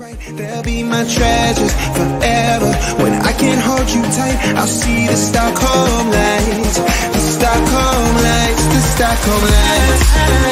They'll be my treasures forever. When I can't hold you tight, I'll see the Stockholm lights. The Stockholm lights, the Stockholm lights.